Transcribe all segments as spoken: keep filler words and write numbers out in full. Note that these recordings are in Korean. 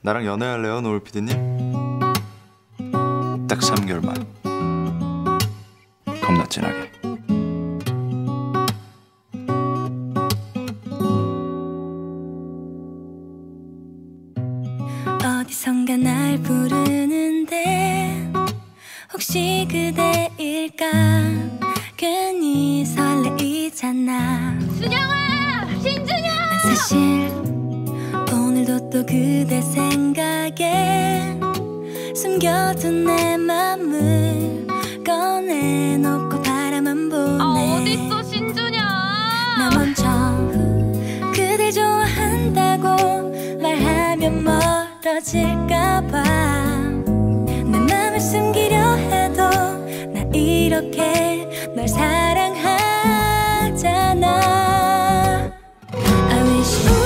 나랑 연애할래요, 노을 피디님? 딱 삼 개월만. 겁나 진하게. 어디선가 날 부르는데 혹시 그대일까? 괜히 설레이잖아. 준영아! 신준영! 난 사실 오늘도 또 그대 생각에 숨겨둔 내 맘을 꺼내놓고 바라만 보네. 아, 어딨어 신준영? 나 먼저 그댈 좋아한다고 말하면 멀어질까봐 내 맘을 숨기려 해도 나 이렇게 널 사랑하잖아. I wish you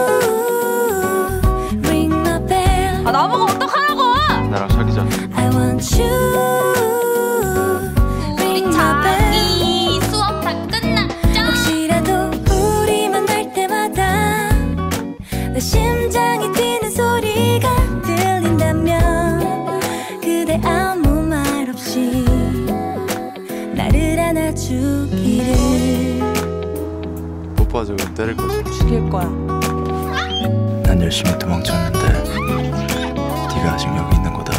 ring my bell. 아, 나보고 어떡하라고! 나랑 사귀자. I want you ring my bell. 이 수업 다 끝났죠? 혹시라도 우리 만날 때마다 내 심장이 뛰는 소리가 들린다면 그대 아무 말 없이 나를 안아주기를. 뽀뽀하자고 때릴 거지. 죽일 거야. 난 열심히 도망쳤는데 네가 아직 여기 있는 거다.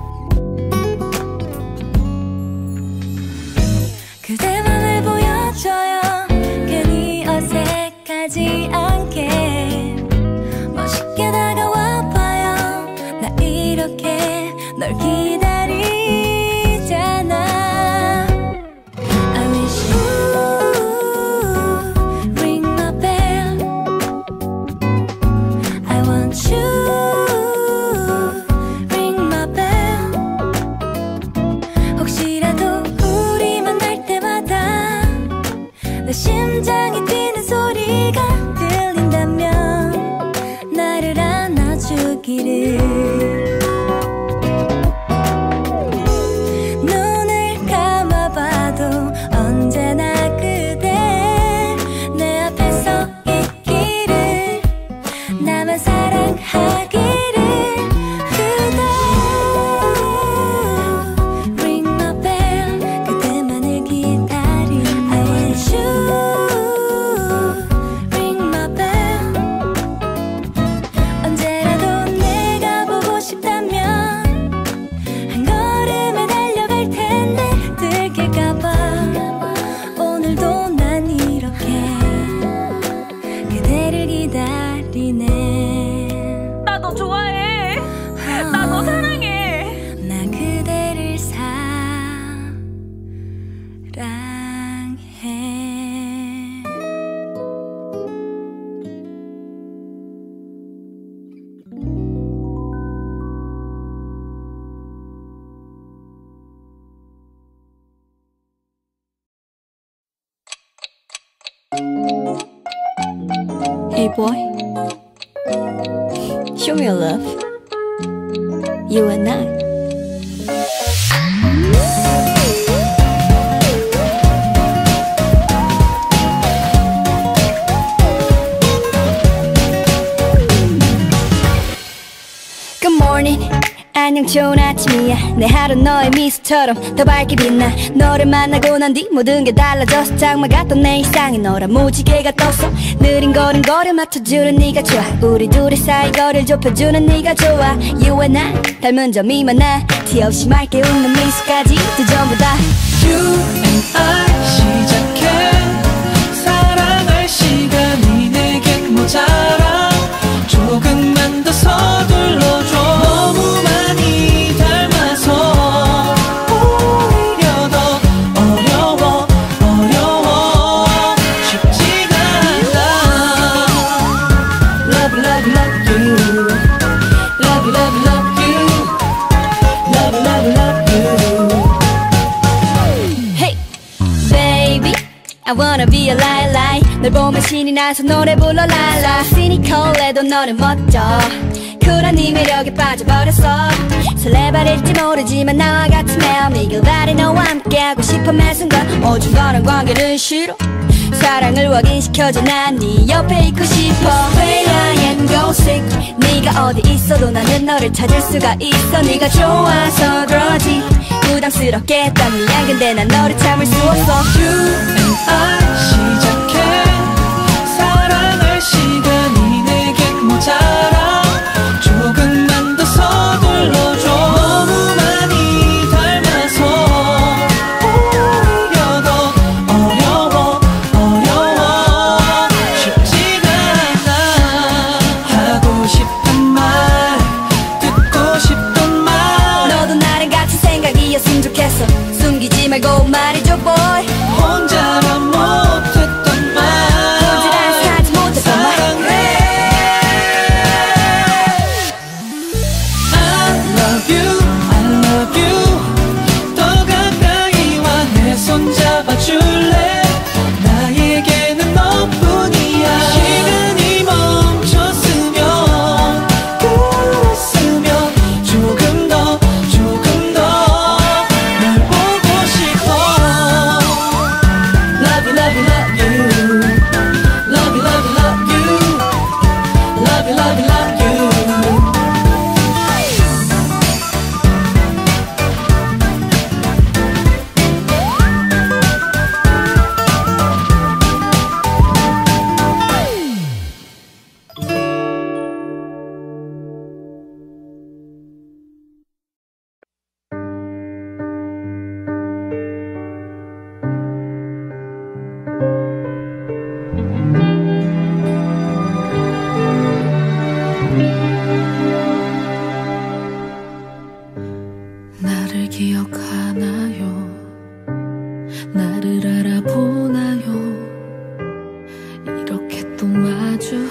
그대 맘을 보여줘요. 괜히 어색하지 않게 멋있게 다가와봐요. 나 이렇게 널 기다리잖아. I wish you ring my bell. I want you ring my bell. 혹시라도 우리 만날 때마다 내 심장이 뛰는 소리가 들린다면 나를 안아주기를. 눈을 감아봐도 언제나 그대 내 앞에 서 있기를. 나만 사랑하기를. 그대 ring my bell. 그대만을 기다릴. I want you ring my bell. 언제라도 내가 보고 싶다면 한 걸음에 달려갈 텐데 들킬까봐 오늘도 난 이렇게 그대를 기다리네. 나 너 좋아해. 나 너 사랑해. 나 그대를 사랑해. Hey boy, show me your love. You and I. Good morning. 안녕 좋은 아침이야. 내 하루 너의 미소처럼 더 밝게 빛나. 너를 만나고 난 뒤 모든 게 달라졌어. 장마 같던 내 일상이 너란 무지개가 떴어. 느린 걸음 거리 맞춰주는 네가 좋아. 우리 둘의 사이 거리를 좁혀주는 네가 좋아. You and I 닮은 점이 많아. 티 없이 맑게 웃는 미소까지 또 전부 다 You and I 시작해. 사랑할 시간이 내겐 모자라. 조금만 더 서둘러줘. 너무 많이 닮아서 오히려 더 어려워. 어려워. 쉽지가 않아. Love love love you. Love love love you. Love love love you. Hey baby I wanna be a lie lie. 널 보면 신이 나서 노래 불러 랄라. 시니컬해도 너는 멋져. 쿨한 네 매력에 빠져버렸어. 설레발일지 모르지만 나와 같으면 미길 바래 너와 함께하고 싶어 매 순간 어중간한 관계는 싫어. 사랑을 확인시켜줘. 난 네 옆에 있고 싶어. Way I am go sick. 네가 어디 있어도 나는 너를 찾을 수가 있어. 네가 좋아서 그러지 부담스럽게 딱 미안. 근데 난 너를 참을 수 없어. You and I 시작해 사랑할 시간이 내겐 모자라. 조금만 더 서둘러줘. 너무 많이 닮아서 오히려 더 어려워 어려워. 쉽지가 않아. 하고 싶은 말 듣고 싶던 말. 너도 나랑 같은 생각이었으면 좋겠어. 숨기지 말고 말해줘 boy. 혼자만 못했던 말. 혼자라서 하지 못했던 말. 사랑해. I love you, I love you. 더 가까이 와 내 손 잡아줄래. 나에게는 너뿐이야. 시간이 멈췄으면 그랬으면 조금 더 조금 더 널 보고 싶어. Love you, love you, love you. Love you, love you, love you. Love you, love you, love you. 나를 기억하나요? 나를 알아보나요? 이렇게 또 마주하네요.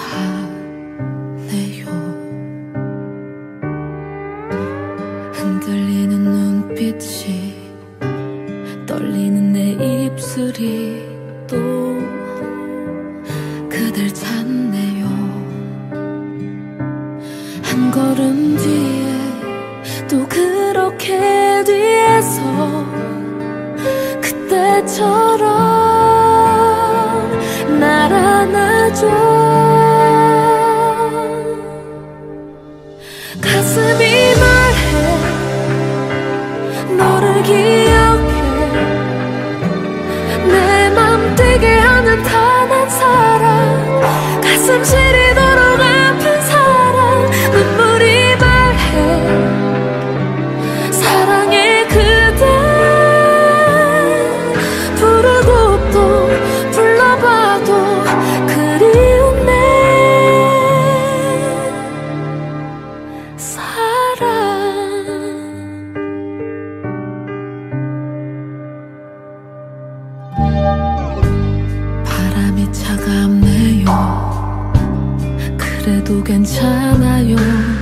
흔들리는 눈빛이 떨리는 내 입술이 또 그댈 찾네요. 한 걸음 뒤에 또 그렇게 뒤에서 그때처럼 날 안아줘. 가슴이 말해 너를 기억해. 내 맘 뛰게 하는 단 한 사람. 가슴 시리도록 아픈 사랑. 눈물이 말해 사랑해 그대. 부르고 또 불러봐도 그리운 내 사랑. 바람이 차갑네요. 그래도 괜찮아요.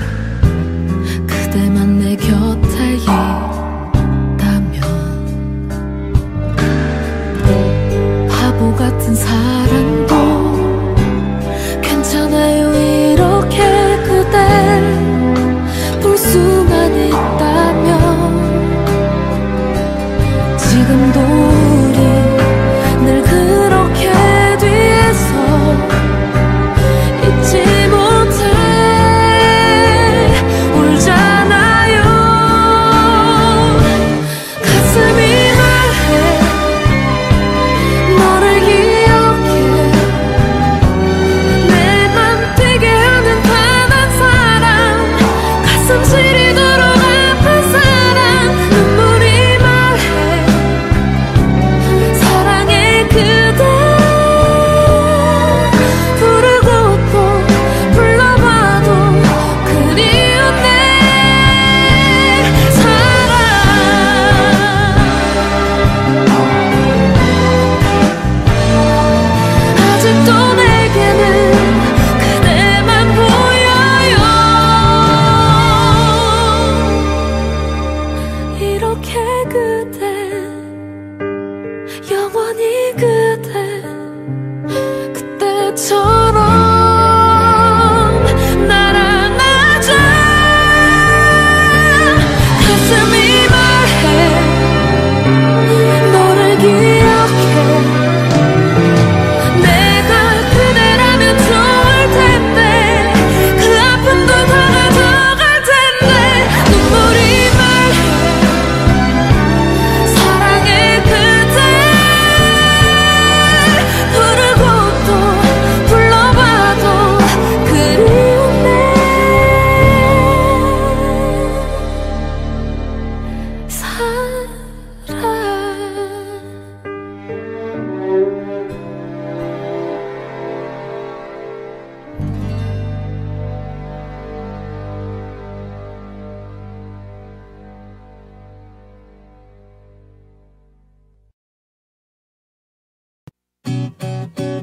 그대만 내 곁에 있다면. 바보 같은 사랑도 괜찮아요. 이렇게 그댈 볼 수만 있다면. 지금도 우리 늘 그렇게 뒤에서 잊지 못해 울잖아요. 가슴이 말해 너를 기억해.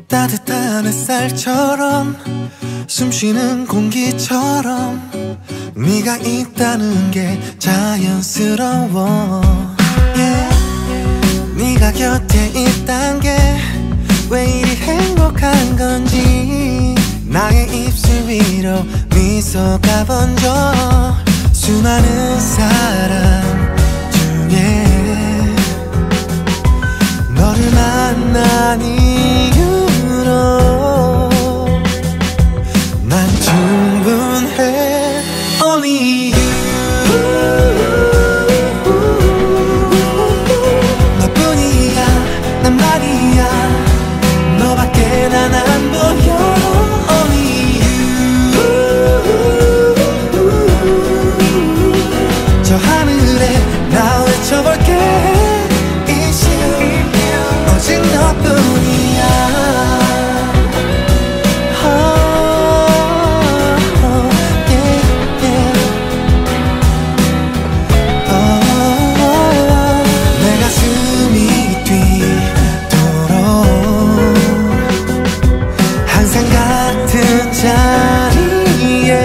따뜻한 햇살처럼 숨쉬는 공기처럼 네가 있다는 게 자연스러워 yeah. 네가 곁에 있단 게 왜 이리 행복한 건지 나의 입술 위로 미소가 번져 수많은 사람 중에 너를 만난 이유로 난 충분해 Only you 너뿐이야 난 말이야 너밖에 난 안 보여 Only you 저 하늘에 나 외쳐볼게 It's you 오직 너뿐이야 oh, oh, yeah, yeah. Oh, oh, oh. 내 가슴이 뛰도록 항상 같은 자리에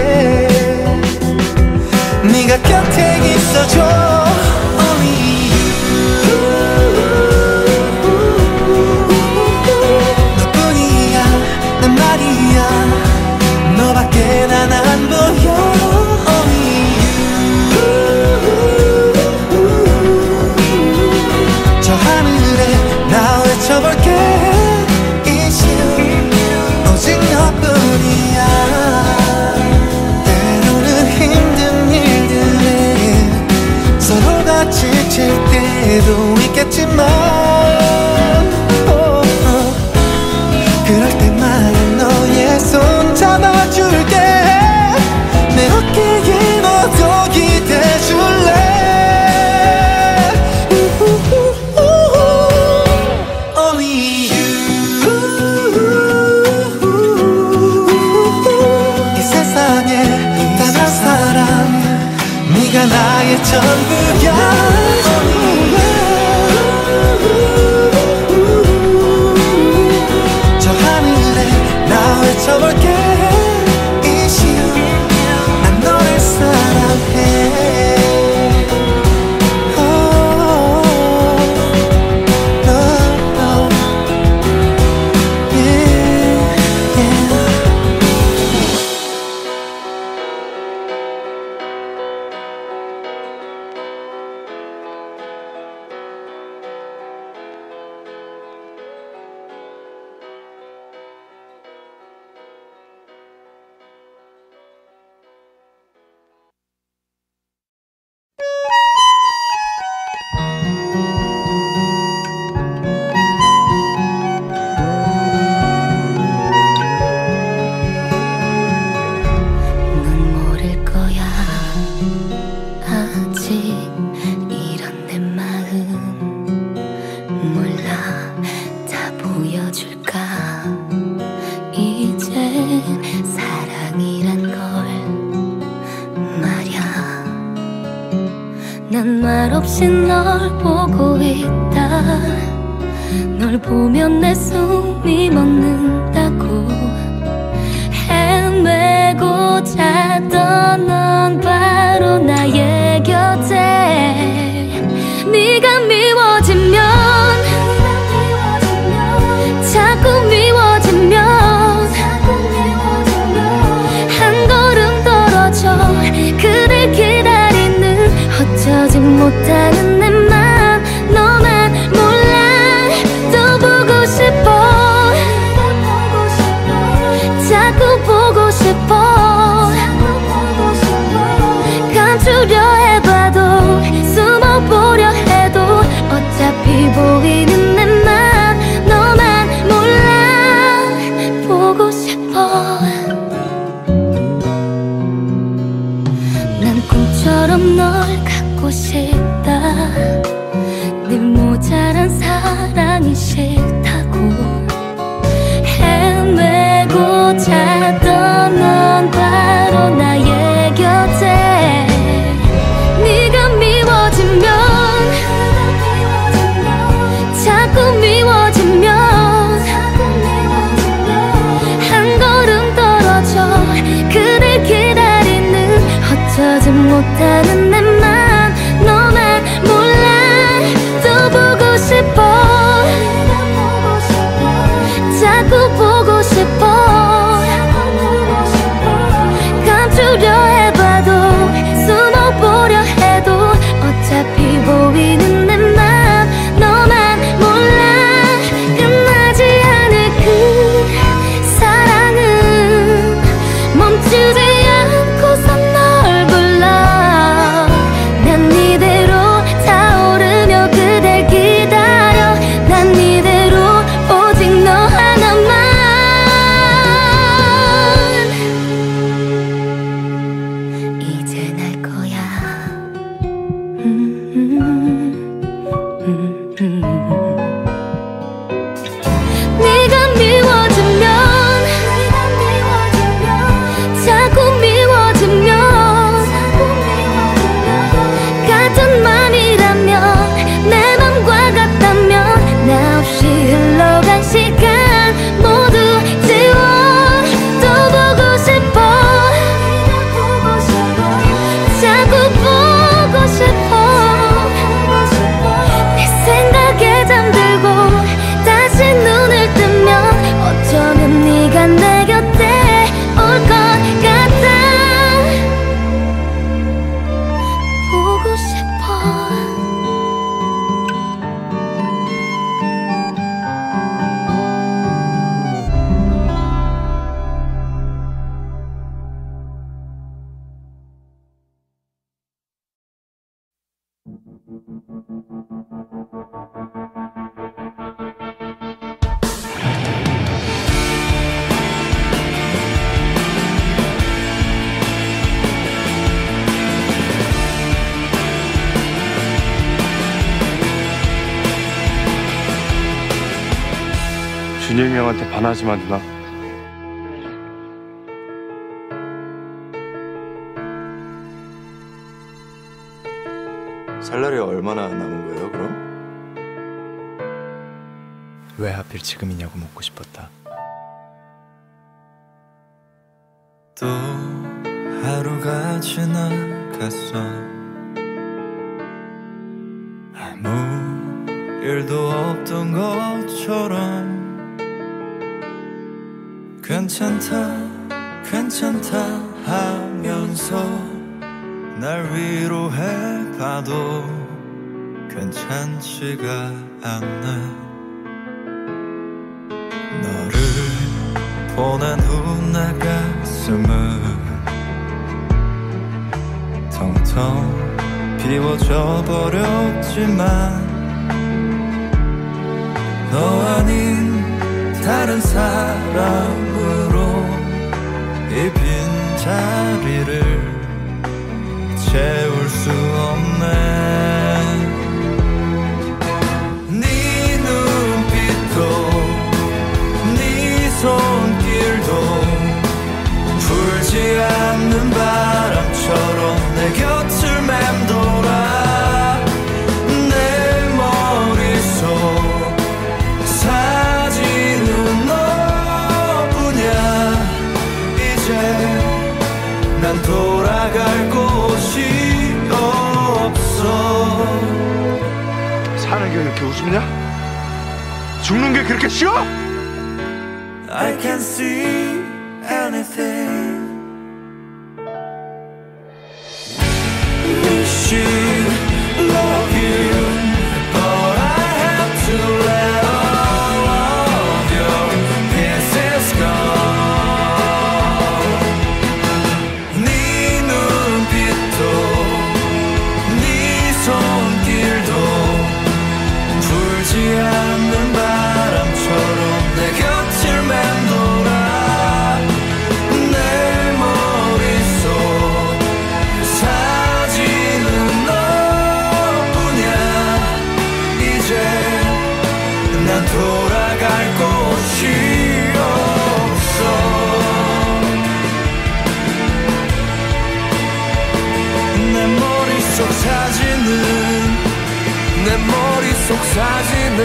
네가 곁에 있어줘 Only you 너뿐이야 난 말이야 너밖에 난 안 보여 Only you 저 하늘에 나 외쳐볼게 It's you 오직 너뿐이야 때로는 힘든 일들에 서로가 지칠 때도 있겠지만 oh, oh. 그럴 때만 너의 손 잡아줄게 내 어깨에 너도 기대줄래 Only you 이 세상에 단 한 사람 네가 나의 전부야 저 하늘에 나 외쳐볼게 It's you 난 너를 사랑해 oh, oh, oh. Yeah, yeah. 넌 모를 거야 아직 이런 내 마음 몰라 다 보여줄까 이젠 사랑이란 걸 말야 난 말없이 널 보고 있다 널 보면 내 숨이 멎는다고 헤매고 자던 넌 바로 나의 곁에 네가 미워지면 자꾸 미워지면 한 걸음 떨어져 그댈 기다리는 어쩌지 못하는 내 맘 너만 몰라 또 보고 싶어 자꾸 보고 싶어 감추려 해봐도 숨어보려 해도 어차피 보이는 내 맘 너만 몰라 보고 싶어 난 꿈처럼 널 갖고 싶다 늘 모자란 사랑이 싫다고 헤매고 자던 넌 바로 나의 곁에 네가 미워지면 자꾸 미워지면 못하는 내 맘 너만 몰라. 또 보고 싶어. 자꾸 보고 싶어. 감추려 해봐도 숨어보려 해도 어차피 보이는 내 맘 너만 몰라. 끝나지 않을 그 사랑은 멈추지 않고서 널 불러. 난 이대로 타오르며 그댈 기다려. 난 이대로 오직 너 하나만. 이제 날 거야. 음, 음, 음, 음. 네가 미워지면 자꾸 미워지면 같은 맘이라면 내 맘과 같다면 나 없이 흘러간 시간 모두 지워. 또 보고 싶어. 자꾸 보고 싶어. 내 생각에 잠들고 다시 눈을 뜨면 어쩌면 네가 내 곁에 올 것 같아. 보고 싶어. 준영이 형한테 반하지 마 누나. 살 날이 얼마나 남은 거예요 그럼? 왜 하필 지금이냐고 묻고 싶었다. 또 하루가 지나갔어. 아무 일도 없던 것처럼 괜찮다 괜찮다 하면서 날 위로해봐도 괜찮지가 않네. 너를 보낸 후 내 가슴은 텅텅 비워져 버렸지만 너 아닌 다른 사람으로 이 빈자리를 채울 수 없네. 네 눈빛도 네 손길도 풀지 않는 바람처럼 내 곁을 맴돌아. 내 머릿속 사진은 너뿐이야. 이제 난 돌아갈 곳이 없어. 사는 게 그렇게 웃음냐? 죽는 게 그렇게 싫어? I can't see anything. Wish you love you, but I have to let all of your pieces go. 네 눈빛도 네 손길도 풀지 않는 바람처럼 내 곁을 맴돌아. 내 머릿속 사진은 너뿐이야. 이제 난 돌아갈 곳이 없어. 내 머릿속 사진은 내 머릿속 사진은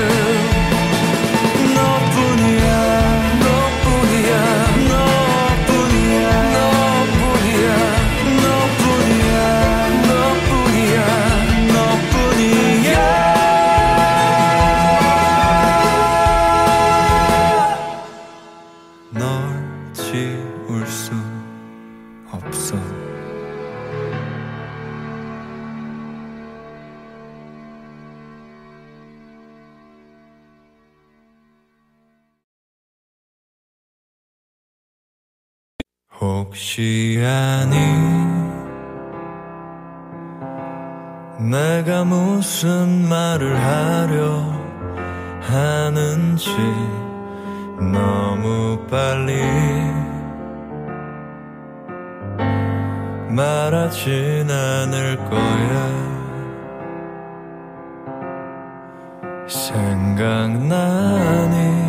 너뿐이야. 너뿐이야. 너뿐이야. 너뿐이야. 너뿐이야. 혹시 아니 내가 무슨 말을 하려 하는지 너무 빨리 말하진 않을 거야. 생각나니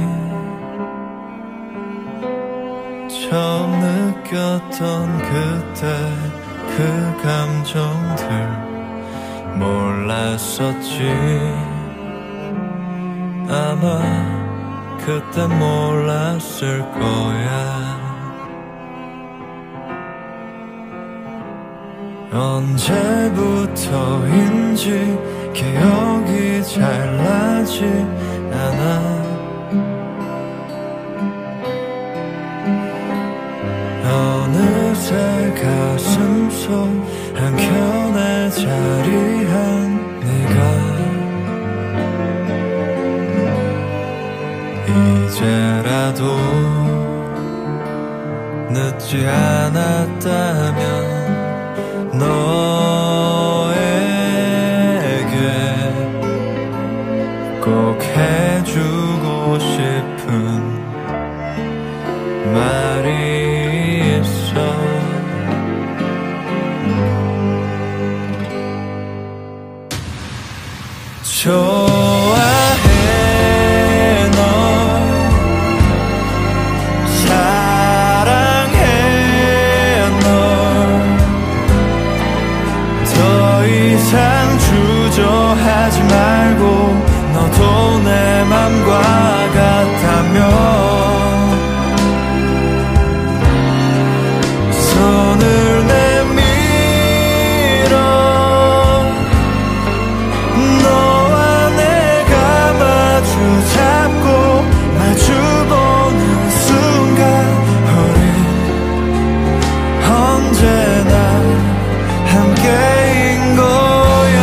처음 느꼈던 그때 그 감정들 몰랐었지. 아마 그때 몰랐을 거야. 언제부터인지 기억이 잘 나지 않아. 어느새 가슴속 한켠에 자리한 네가 이제라도 늦지 않았다면 너에게 꼭 해주고 싶은 말이 있어. 좋아해 너 사랑해 너 더 이상 주저하지 말고 너도 내 맘과 같다면 손을 내밀어 너와 내가 마주 잡고 마주보는 순간 우린 언제나 함께인 거야.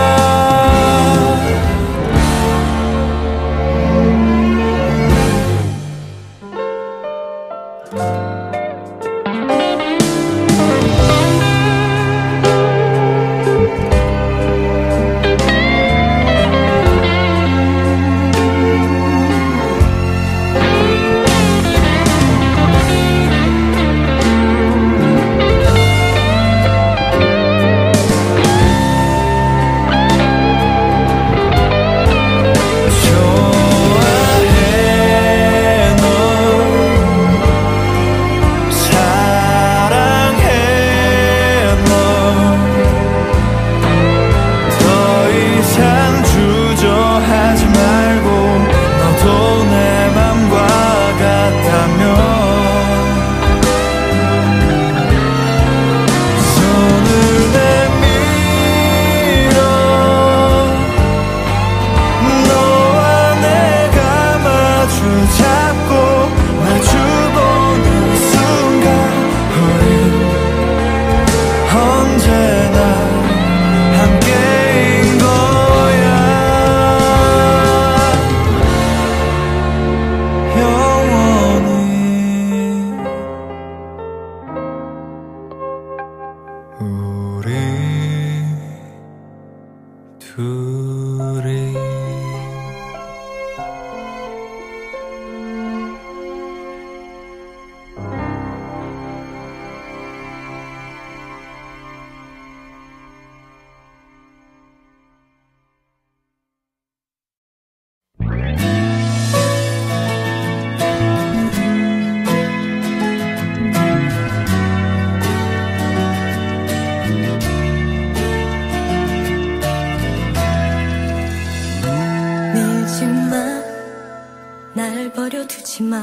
날 버려두지 마.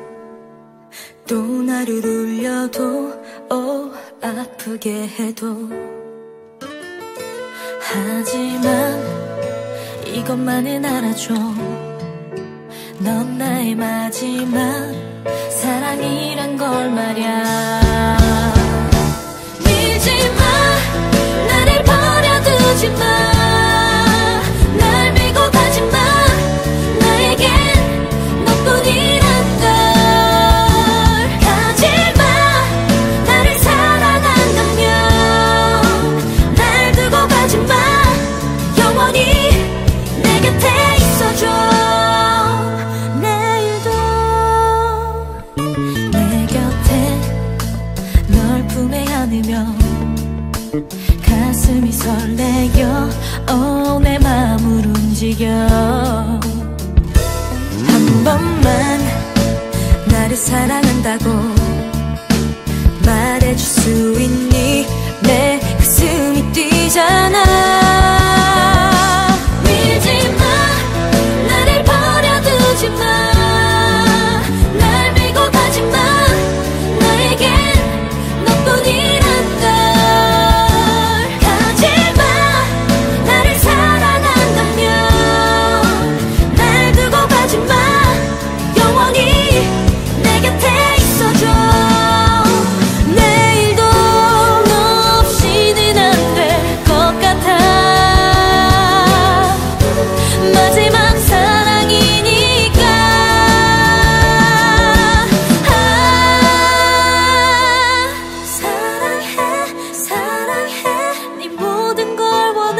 또 나를 울려도 어 아프게 해도 하지만 이것만은 알아줘. 넌 나의 마지막 사랑이란 걸 말야. 밀지 마, 나를 버려두지 마. 날 밀고 가지 마. 나에겐 너뿐이란 걸. 가지 마, 가슴이 설레요 oh, 내 맘을 움직여 한 번만 나를 사랑한다고 말해줄 수 있니 내 가슴이 뛰잖아 밀지마 나를 버려두지마 날 밀고 가지마 나에겐 너뿐이란 걸 가지마 나를 사랑한다면 날 두고 가지마 영원히 내 곁에 있어줘 내일도 너 없이는 안 될 것 같아 마지막 사랑이니까 아, 사랑해 사랑해 네 모든 걸 원해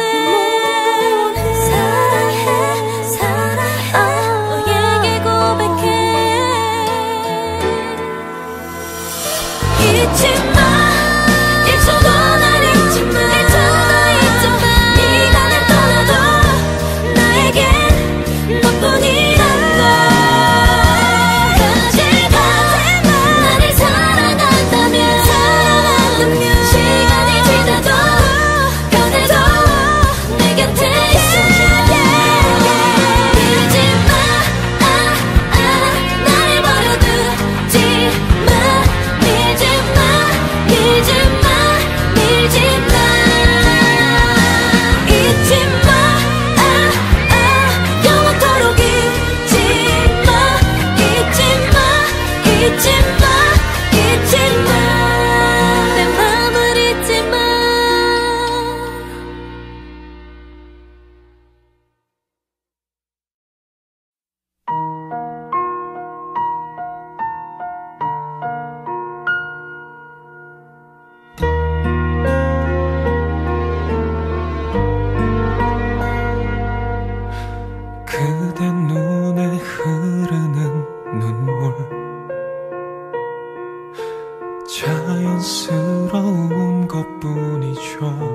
사랑해 사랑해 너에게 고백해 잊지마 일 초도 날 잊지마 일 초도 잊지마 네가 날 떠나도 나에겐 너뿐이란 걸 가지마 나를 사랑한다면 시간이 지나도 변해도 내 곁에 있어줘 밀지마 아, 아, 나를 버려두지마 밀지마 밀지마 밀지마 잊지마 아, 아, 영원토록 잊지마 잊지마 잊지마 잊지마 내 맘을 잊지마 그대 눈에 흐르는 눈물 자연스러운 것뿐이죠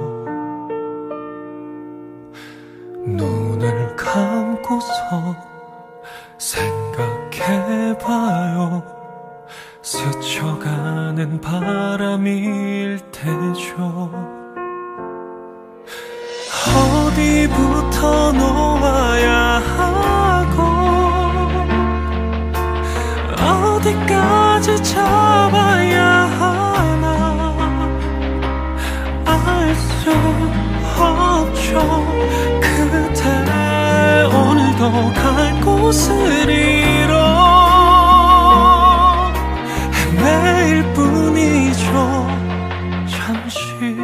눈을 감고서 생각해봐요 스쳐가는 바람일 테죠 어디부터 놓아야 하고 어디까지 잡아야 하나 알 수 없죠 그대 오늘도 갈 곳을 잃어 헤매일 뿐이죠 잠시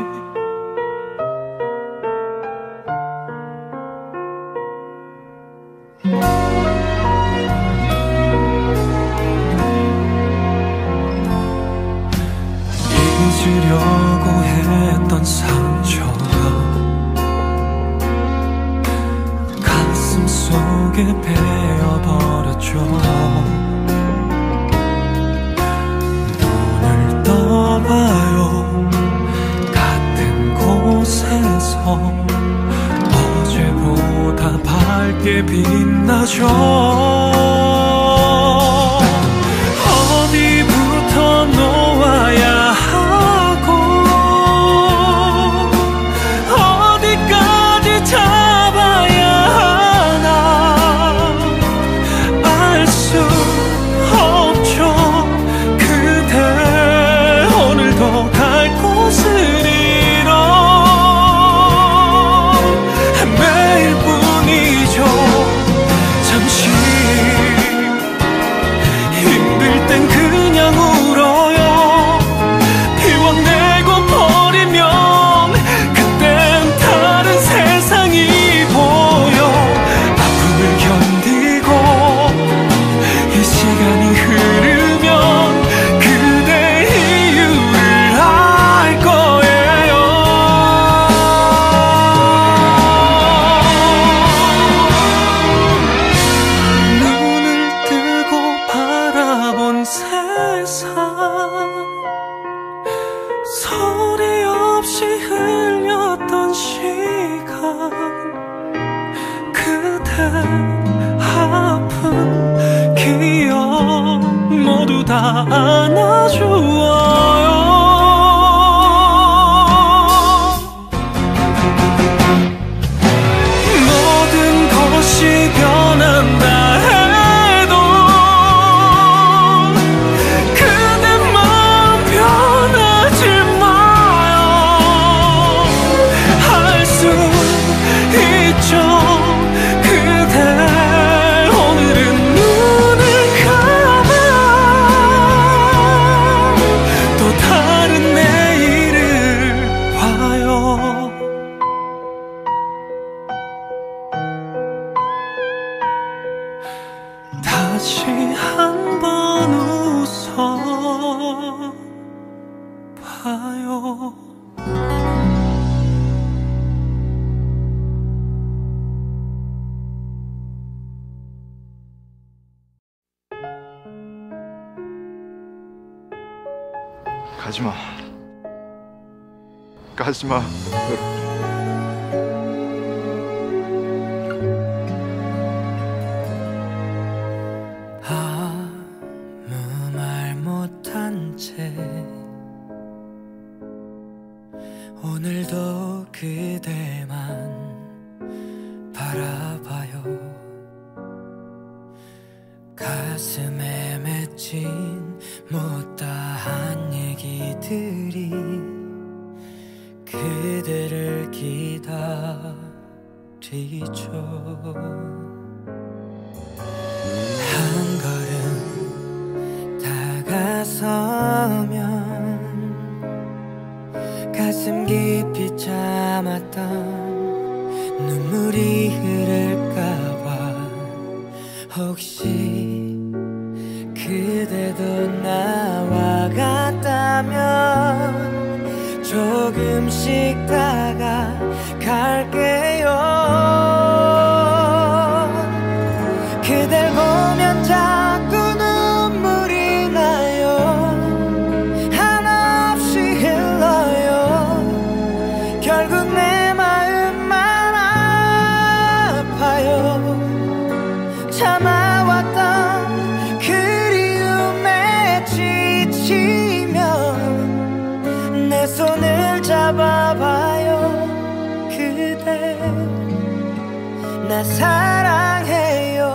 잊으려고 했던 상처가 가슴 속에 베어버렸죠 눈을 떠봐요 같은 곳에서 어제보다 밝게 빛나죠 어디부터 놓아야 하고 어디까지 잡아야 하나 알 수 없죠 그대 오늘도 갈 곳을 잃어 헤매일 뿐이죠 잠시 가지마. 가지마. 아무 말 못한 채 오늘도 그대만 바라봐요. 가슴에 맺힌 못다한 얘기들이 그대를 기다리죠. 한 걸음 다가서면 가슴 깊이 참았던 눈물이 흐를까봐 혹시 그대도 나와 같다면 조금씩 다가갈게요. 그댈 보면 자꾸 눈물이 나요. 한없이 흘러요. 결국 내 마음만 아파요. 참아왔던 그리움에 지치면 내 손을 잡아봐요. 그대 나 사랑해요.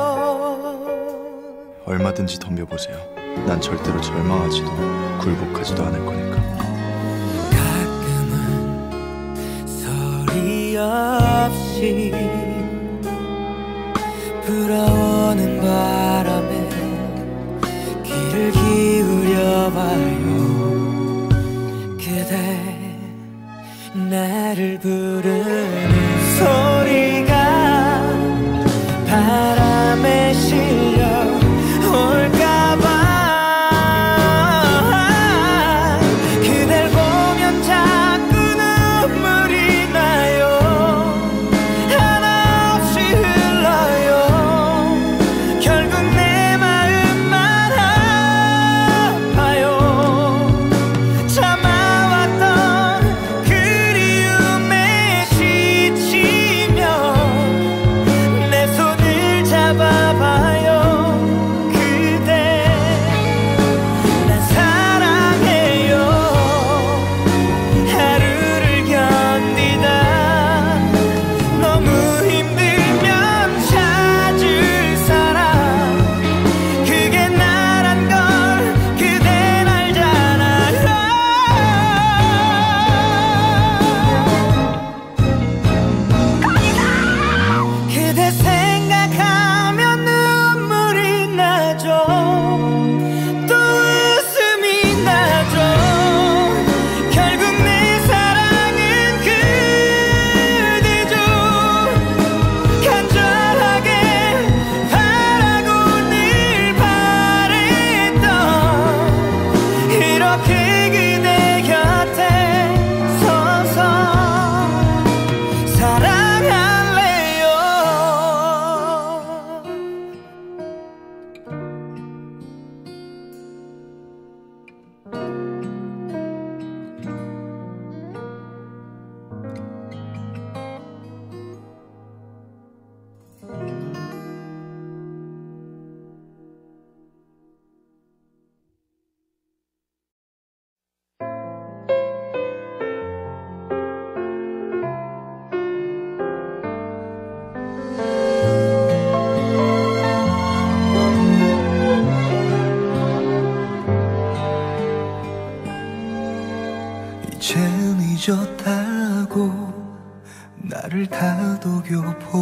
얼마든지 덤벼보세요. 난 절대로 절망하지도 굴복하지도 않을 거니까. 가끔은 소리 없이 불어오는 바람에 귀를 기울여봐요. 그대 나를 부르는 소리가 바람에 실려 올까봐. 그댈 보면 자꾸 눈물이 나요. 한없이 흘러요. 결국 내 마음만 아파요. 참아왔던 그리움에 지치면 내 손을 잡아봐요. 그대 난 사랑해요. 하루를 견디다 너무 힘들면 찾을 사람 그게 나란 걸 그댄 알잖아요. 그대 생각하면 눈물이 나죠. 또 웃음이 나죠. 결국 내 사랑은 그대죠. 간절하게 바라고 늘 바랬던 이렇게 그대 곁에 서서 사랑할래요. 이젠 잊었다고 나를 다독여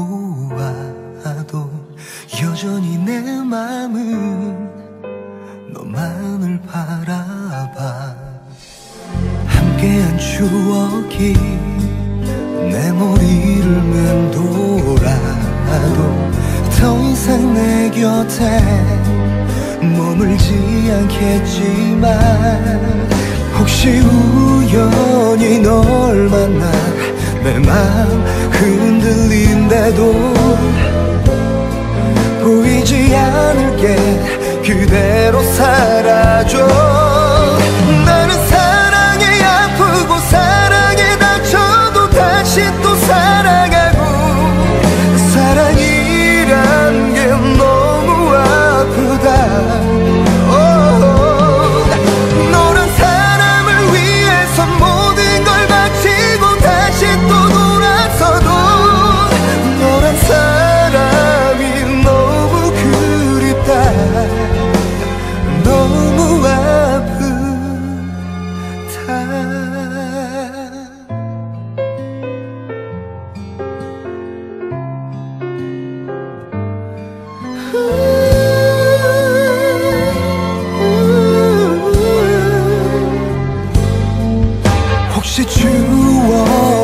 보아도 여전히 내 맘은 너만을 바라봐. 함께한 추억이 내 머리를 맴돌아도 더 이상 내 곁에 머물지 않겠지만 혹시 우연히 널 만나 내 맘 흔들린데도 보이지 않을게 그대로 살아줘. 나는 사랑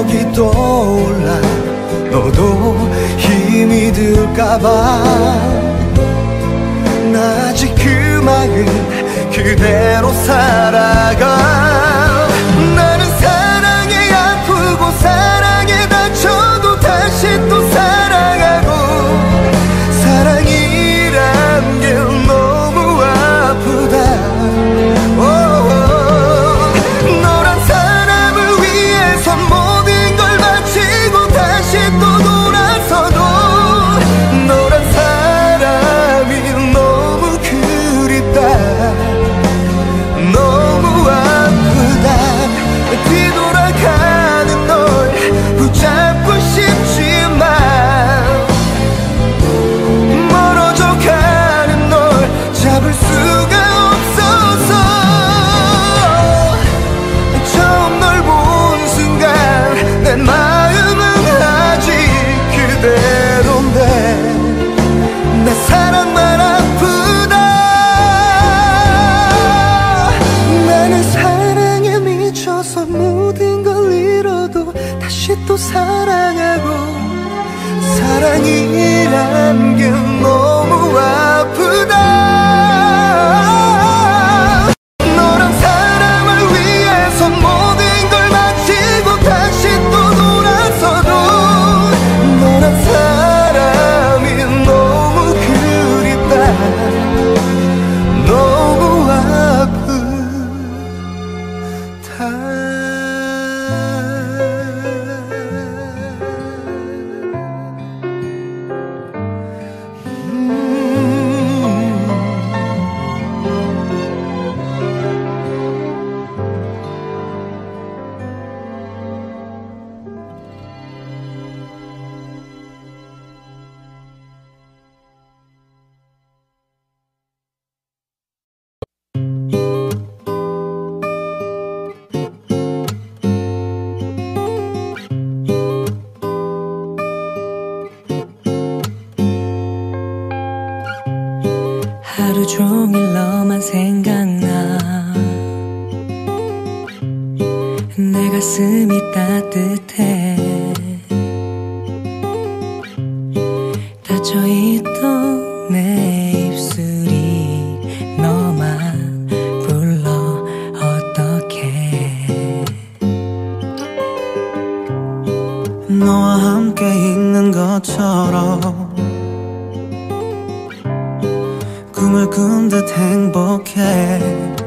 기억이 떠올라 너도 힘이 들까봐 나 아직 그 마음 그대로 살아가. 나는 사랑에 아프고 사랑에 다쳐도 다시 또 사랑하고 사랑이란 게 너무 아프다. 너란 사람을 위해서 모든 걸 바치고 다시 또 돌아서도 너란 사람이 너무 그립다. 너무 아프다. 뒤돌아가는 널 붙잡고 싶지만 멀어져 가는 널 잡을 수가 없어서 처음 널 본 순간 내 마음은 아직 그대로인데 내 사랑만 아프다. 나는 사랑에 미쳐서 모든 걸 잃어도 다시 또 사랑하고 사랑이란 게 너무 아프다. 너란 사람을 위해서 모든 걸 마치고 다시 또 돌아서도 너란 사람이 너무 그립다. 너무 아프다. 하루 종일 너만 생각나. 내 가슴이 따뜻해. 닫혀있던 내 입술이 너만 불러 어떡해. 너와 함께 있는 것처럼 꿈을 꾼 듯 행복해.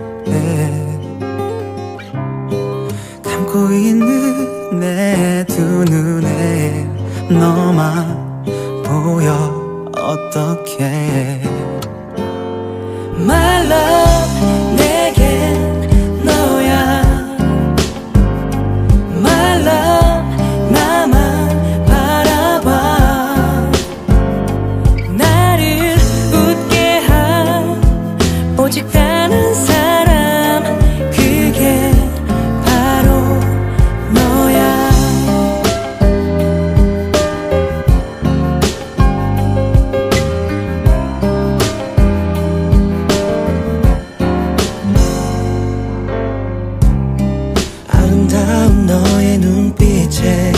감고 있는 내 두 눈에 너만 보여 어떡해. My love 내겐 너야. My love 나만 바라봐. 나를 웃게 한 오직 다른 사람 그게 바로 너야. 아름다운 너의 눈빛에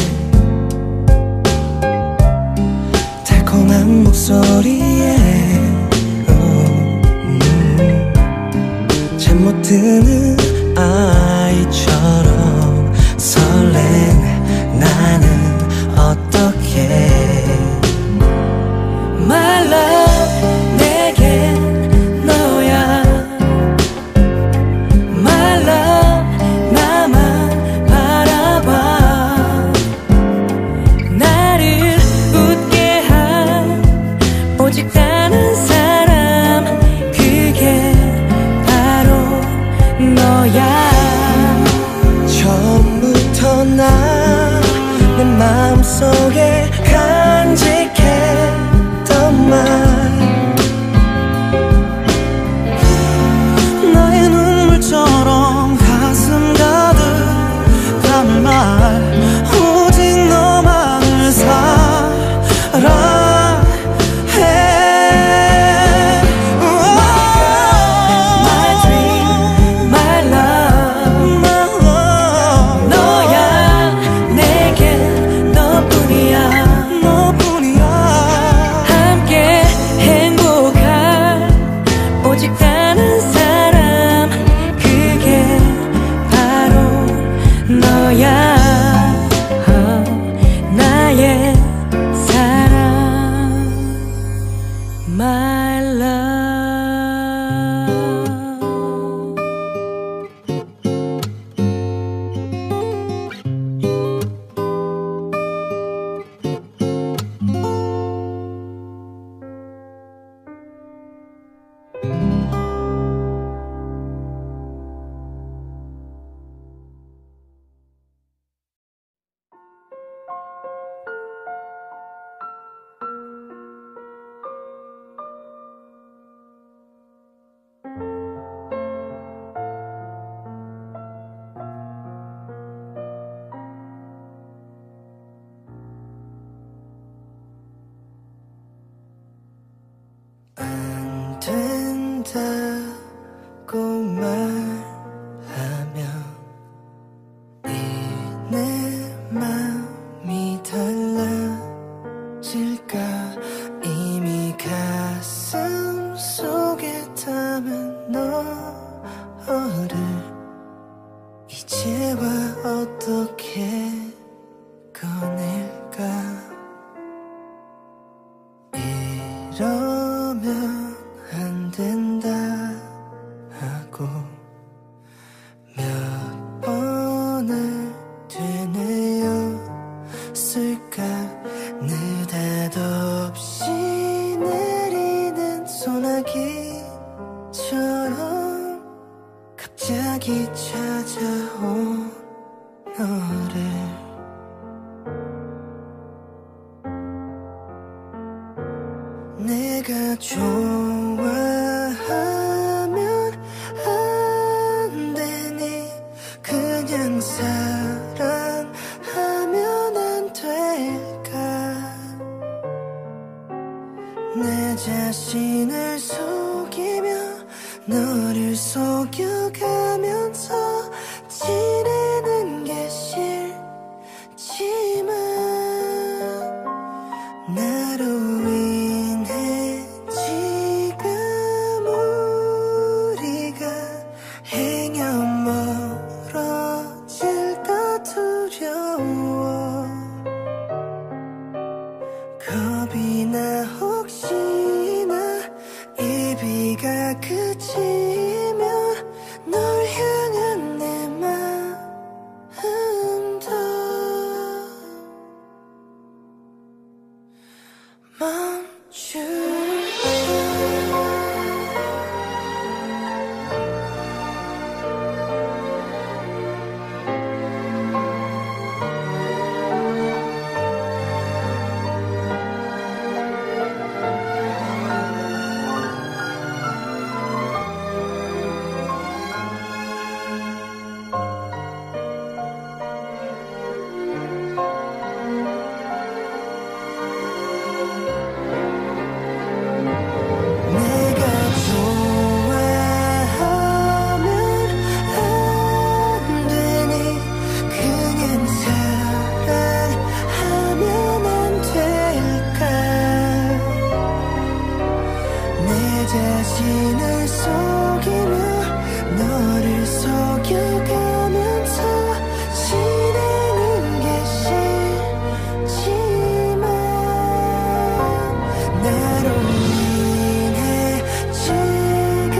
달콤한 목소리에 잠 못 드는 아이처럼 설렌 나는 어떡해. My love 내겐 너야. My love 나만 바라봐. 나를 웃게 한 오직 다른 사람 그게 바로 너야. 처음부터 나 내 마음속에 간직했던 말 나의 눈물처럼 가슴 가득 담을 말 오직 너만을 사랑해. My dream, my love, 너야 내겐 있다고 말하면 이 내 맘이 달라질까. 이미 가슴 속에 담은 너를 이제와 어떻게 꺼낼까. 이러면 안 된다 하고 몇 번을 되뇌었을까. 느닷없이 내리는 소나기처럼 갑자기 찾아온 너를 내가 좋아하면 안 되니. 그냥 사랑하면 안 될까. 내 자신을 속이며 너를 속여가면서 지내는 게 싫지만 나로 인해 지금 우리가 행여 멀어질까 두려워. 겁이 나 혹시나 이 비가 그치면 널 향한 내 마음도 멈출까. 내가 좋아하면 안 되니. 그냥 사랑하면 안 될까. 내 자신을 속이며 너를 속여가면서 지내는 게 싫지만 나로 인해 지금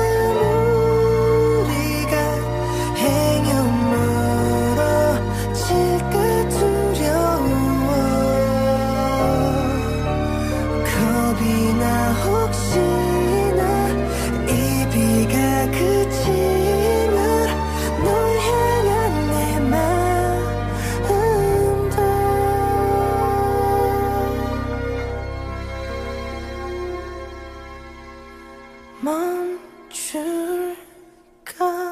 우리가 행여 멀어질까 두려워. 겁이 나 혹시나 이 비가 그치면 널 향한 내 마음도 멈출까.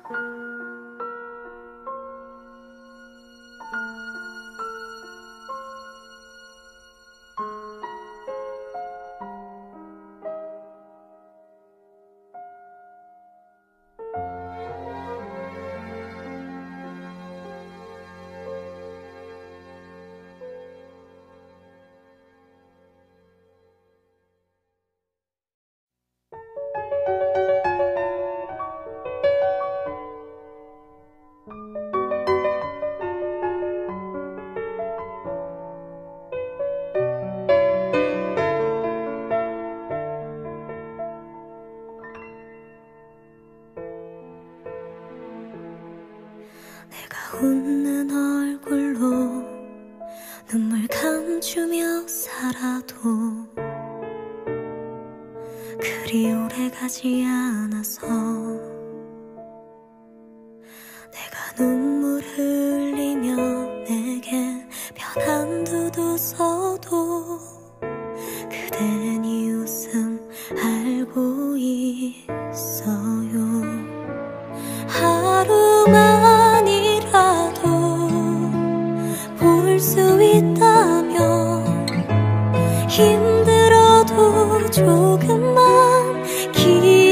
내가 웃는 얼굴로 눈물 감추며 살아도 그리 오래 가지 않아서 내가 눈물 흘리며 내겐 편한 듯 웃어도 그댄 이 웃음 알고 있어요. 하루만이라도 볼 수 있다면 힘들어도 조금만 기다려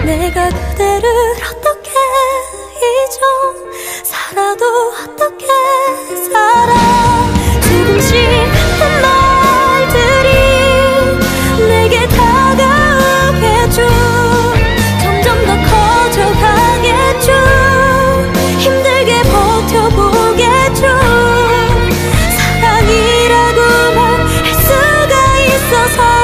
내가 그대를 어떻게 잊어 살아도 어떻게 살아 조금씩 같은 말들이 내게 다가오겠죠 점점 더 커져가겠죠 힘들게 버텨보겠죠 사랑이라고만 할 수가 있어서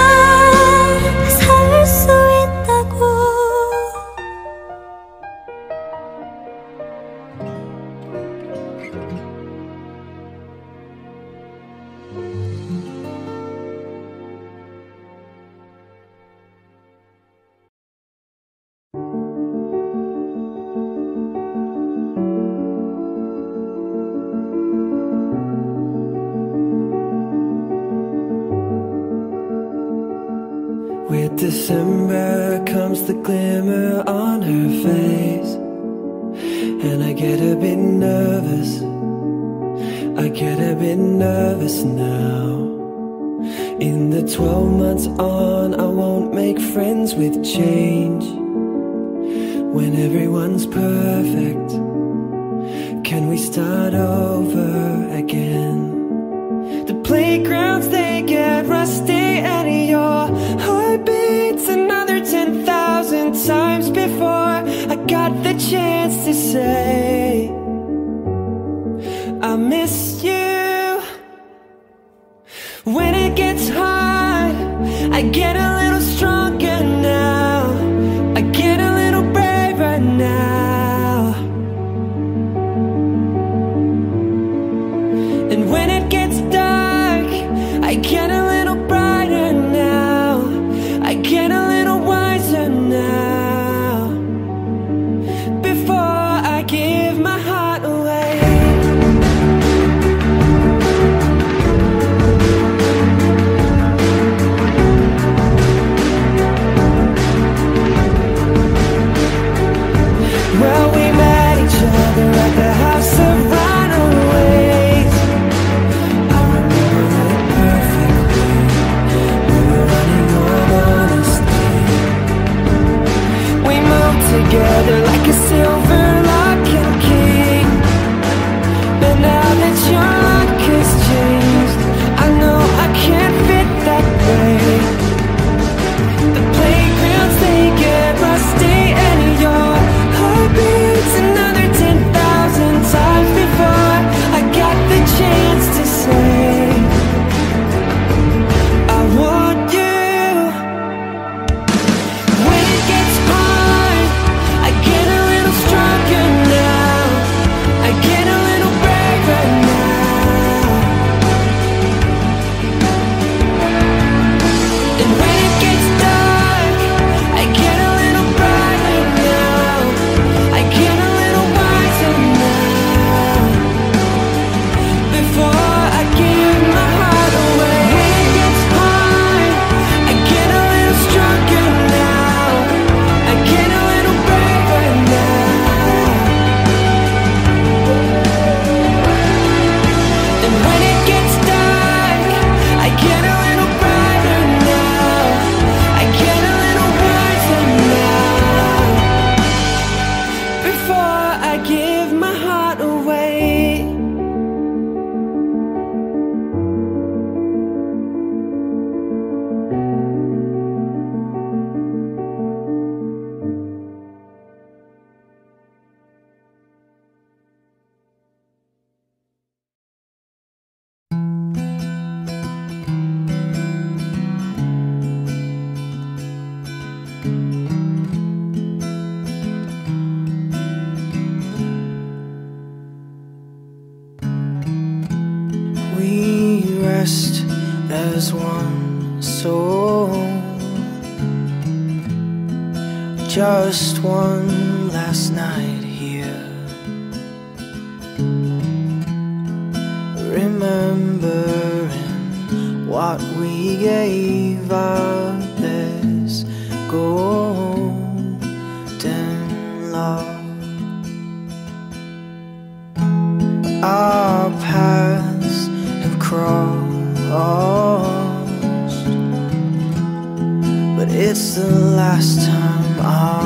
With December comes the glimmer on her face, and I get a bit nervous, I get a bit nervous now. In the twelve months on, I won't make friends with change. When everyone's perfect, can we start over again? The playgrounds, they get rusty, and your heart beats another ten thousand times before I got the chance to say I miss you. When it gets hard, I get a little stronger now, I get a little braver now. And when it gets dark, I get a little brighter now, I get a little wiser now. Before I give my heart away, well, we met each other at the house of runaways. I remember it perfectly. We were running on honesty. We moved together like a silver lock and key. But now that your luck has changed, I know I can't fit that way. The playgrounds, they get rusty, and your heart beats another ten thousand times before I got the chance to say I want you. When it gets hard, I get a little stronger now, I get a little braver now. And when it gets dark, I get a little brighter now, I get a little wiser now. Before I give my heart away, when it gets hard, I get a little stronger now, I get a little braver now. And when it gets dark, I get a little brighter now, I get a little wiser now. Before I give my heart away. We rest as one soul, just one last night here, remembering what we gave up this golden love. Our paths have crossed, but it's the last time I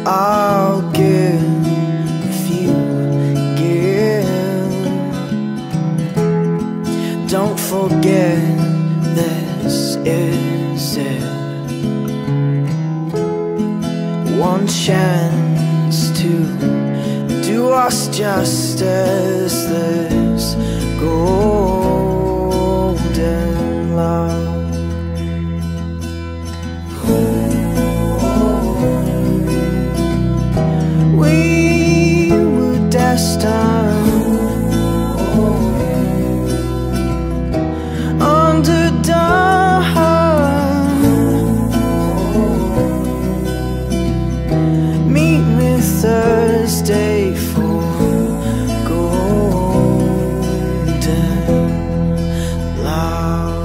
I'll give if you give. Don't forget this is it. One chance to do us justice, this golden love. We were destined underdone. Meet me Thursday for golden love.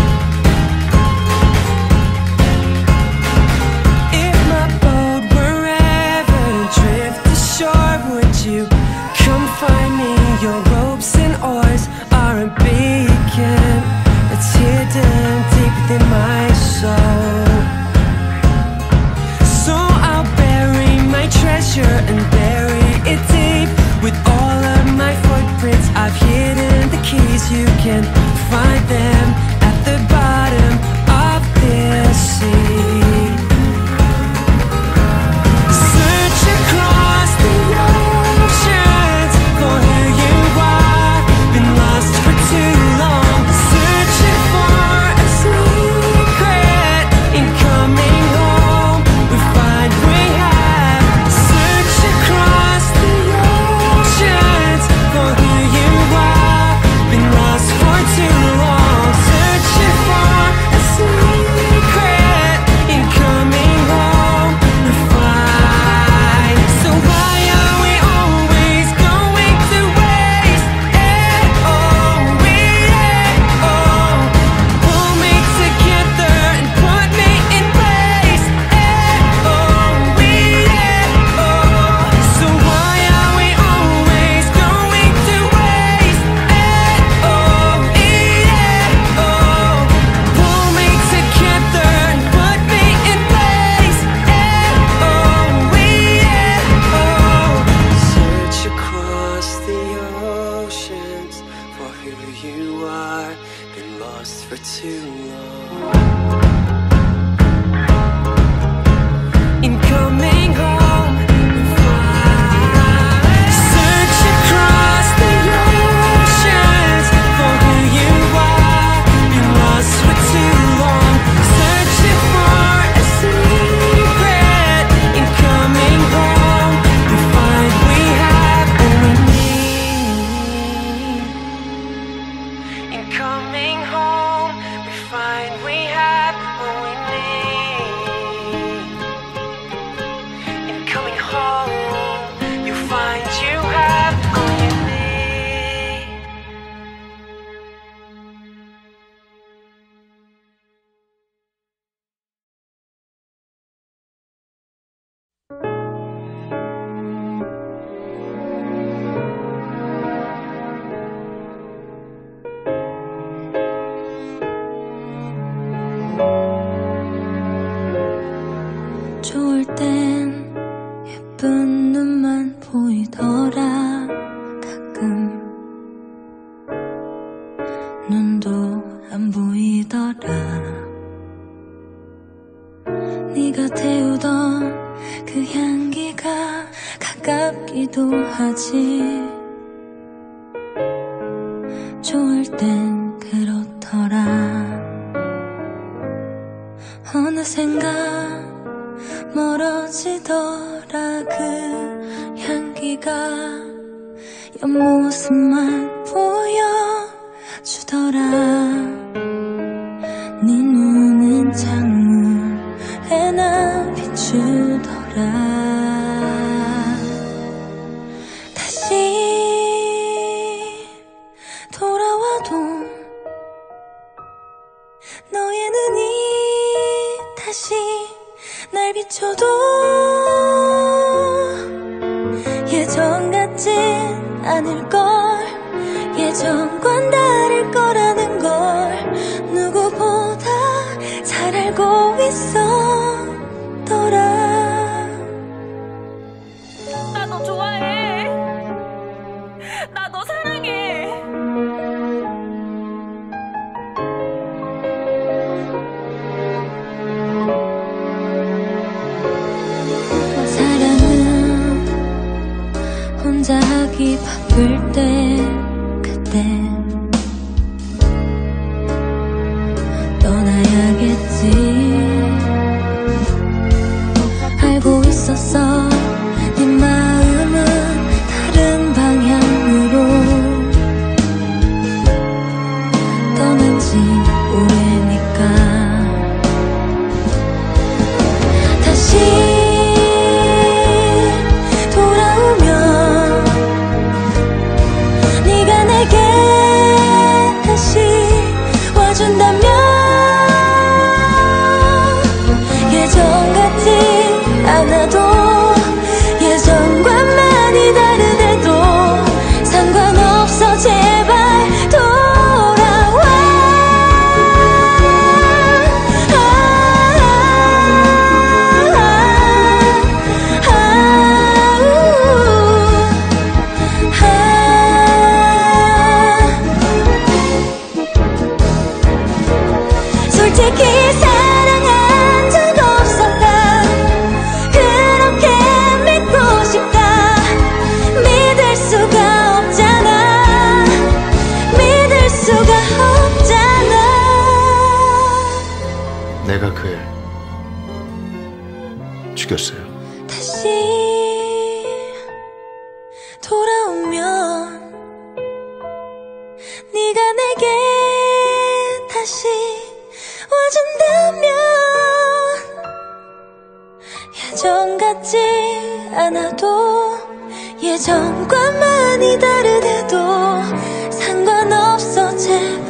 If my boat were 예쁜 눈만 보이더라. 가끔 눈도 안 보이더라. 네가 태우던 그 향기가 가깝기도 하지. 좋을 땐 그렇더라. 어느샌가 멀어지더라. 그 향기가 옆모습만 보여주더라. 네 눈은 창문에 나 비추더라. 다시 돌아와도 너의 눈이 다시 날 비춰도 예전 같진 않을걸. 예전과는 다를 거라는 걸 누구보다 잘 알고 있었더라. 나 너 좋아해. 나 너 사랑해. 사랑은 혼자 하기 바쁠 때 그때 떠나야겠지. 알고 있었어. 네 마음은 다른 방향으로 떠난 지 오래니까. 다시 돌아오면 네가 내게 다시 와준다면 예전 같지 않아도 예전과 많이 다르대도 상관없어. 제발 돌아와. 아, 아, 아, 아. 솔직히 사랑한 적 없었다. 그렇게 믿고 싶다. 믿을 수가 없잖아. 믿을 수가 없잖아. 내가 그 애 죽였어요. 다시 돌아오면 네가 내게 다시 와준다면 예전 같지 않아도 예전과 많이 다르대도 상관없어. 제발